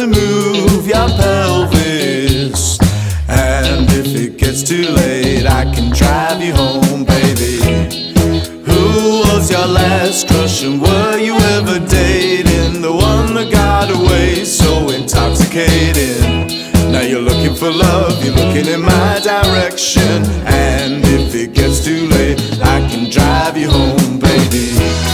move your pelvis. And if it gets too late, I can drive you home, baby. Who was your last crush and were you ever dating? The one that got away so intoxicated. Now you're looking for love, you're looking in my direction. And if it gets too late, I can drive you home, baby.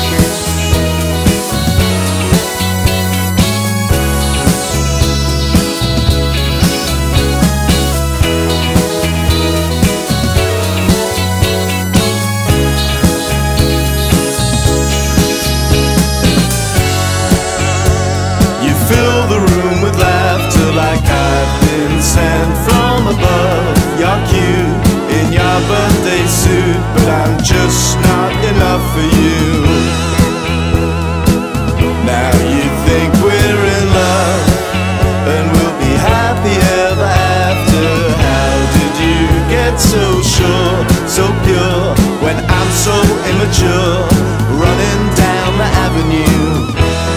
Fill the room with laughter like I've been sent from above. You're cute in your birthday suit, but I'm just not enough for you. Now you think we're in love and we'll be happy ever after. How did you get so sure, so pure, when I'm so immature, running down the avenue?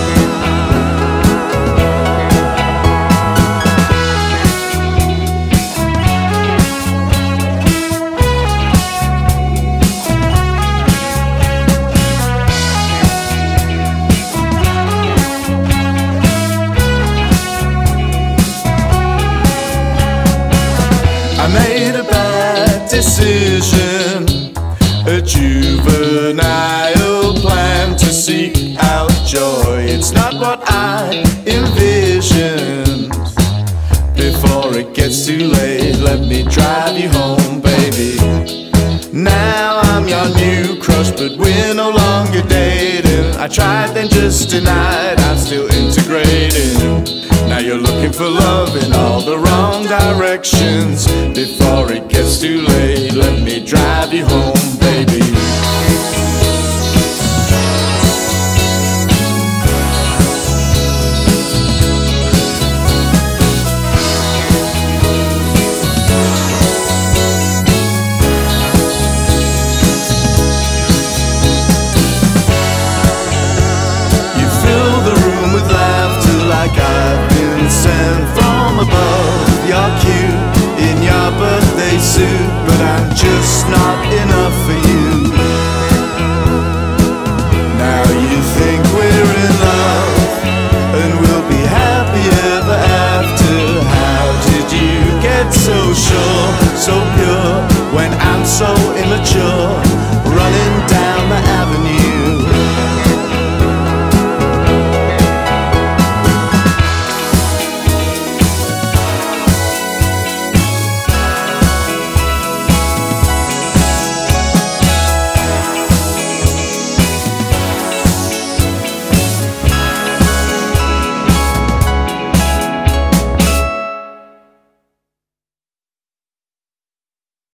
I made a bad decision, a juvenile plan to seek out joy. It's not what I envisioned. Before it gets too late, let me drive you home, baby. Now I'm your new crush, but we're no longer dating. I tried then just denied, I'm still integrating. Now you're looking for love in all the wrong directions. Before it gets too late, let me drive you home,